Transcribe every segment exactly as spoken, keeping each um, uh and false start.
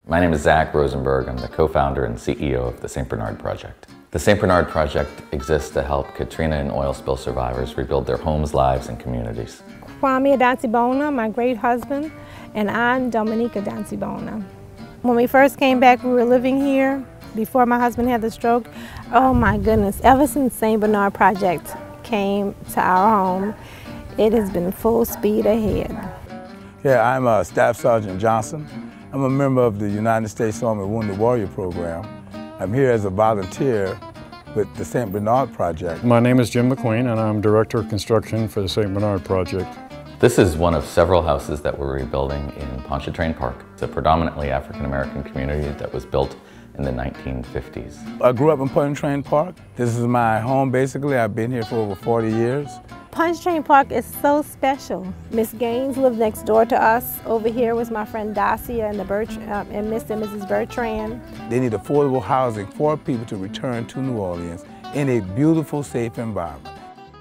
My name is Zach Rosenberg. I'm the co-founder and C E O of the Saint Bernard Project. The Saint Bernard Project exists to help Katrina and oil spill survivors rebuild their homes, lives, and communities. Kwame Adansibona, my great husband, and I'm Dominica Adansibona. When we first came back, we were living here before my husband had the stroke. Oh my goodness, ever since Saint Bernard Project came to our home, it has been full speed ahead. Yeah, I'm uh, Staff Sergeant Johnson. I'm a member of the United States Army Wounded Warrior Program. I'm here as a volunteer with the Saint Bernard Project. My name is Jim McQueen and I'm Director of Construction for the Saint Bernard Project. This is one of several houses that we're rebuilding in Pontchartrain Park. It's a predominantly African-American community that was built in the nineteen fifties. I grew up in Pontchartrain Park. This is my home basically. I've been here for over forty years. Pontchartrain Park is so special. Miss Gaines lived next door to us. Over here was my friend Dacia and, the Bert uh, and Mister and Missus Bertrand. They need affordable housing for people to return to New Orleans in a beautiful, safe environment.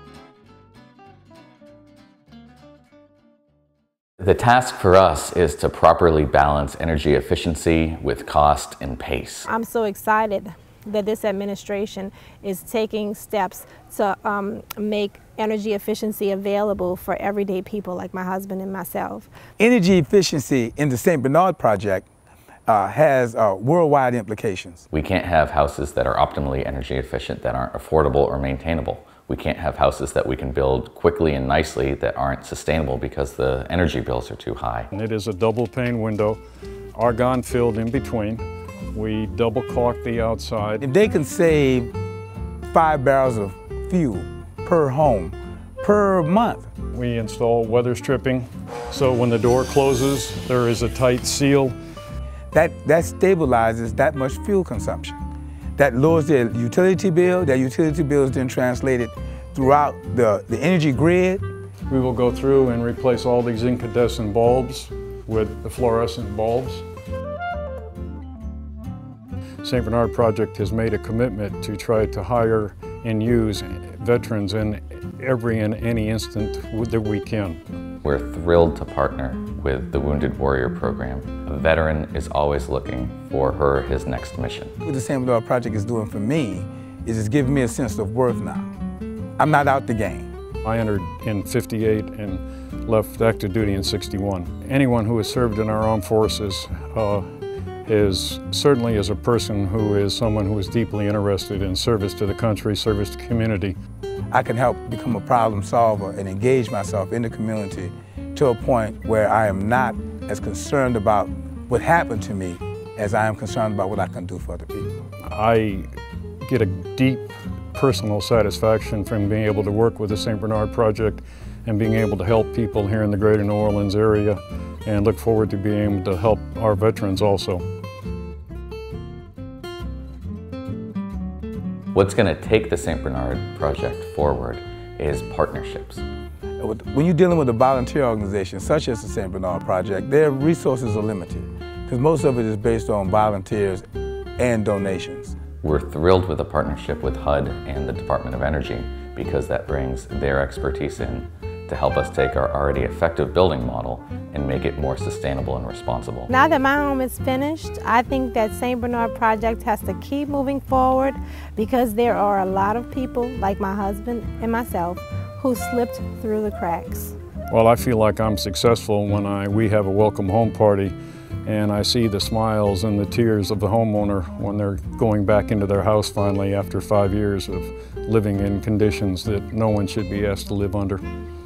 The task for us is to properly balance energy efficiency with cost and pace. I'm so excited that this administration is taking steps to um, make energy efficiency available for everyday people like my husband and myself. Energy efficiency in the Saint Bernard Project uh, has uh, worldwide implications. We can't have houses that are optimally energy efficient that aren't affordable or maintainable. We can't have houses that we can build quickly and nicely that aren't sustainable because the energy bills are too high. And it is a double pane window, argon filled in between. We double caulk the outside. If they can save five barrels of fuel per home per month. We install weather stripping, so when the door closes, there is a tight seal. That, that stabilizes that much fuel consumption. That lowers their utility bill. That utility bill is then translated throughout the, the energy grid. We will go through and replace all these incandescent bulbs with the fluorescent bulbs. Saint Bernard Project has made a commitment to try to hire and use veterans in every and any instant that we can. We're thrilled to partner with the Wounded Warrior Program. A veteran is always looking for her or his next mission. What the Saint Bernard Project is doing for me is it's giving me a sense of worth now. I'm not out the game. I entered in fifty-eight and left active duty in sixty-one. Anyone who has served in our armed forces uh, is certainly as a person who is someone who is deeply interested in service to the country, service to community. I can help become a problem solver and engage myself in the community to a point where I am not as concerned about what happened to me as I am concerned about what I can do for other people. I get a deep personal satisfaction from being able to work with the Saint Bernard Project and being able to help people here in the greater New Orleans area, and look forward to being able to help our veterans also. What's going to take the Saint Bernard Project forward is partnerships. When you're dealing with a volunteer organization such as the Saint Bernard Project, their resources are limited because most of it is based on volunteers and donations. We're thrilled with a partnership with H U D and the Department of Energy because that brings their expertise in to help us take our already effective building model and make it more sustainable and responsible. Now that my home is finished, I think that Saint Bernard Project has to keep moving forward because there are a lot of people like my husband and myself who slipped through the cracks. Well, I feel like I'm successful when I, we have a welcome home party and I see the smiles and the tears of the homeowner when they're going back into their house finally after five years of living in conditions that no one should be asked to live under.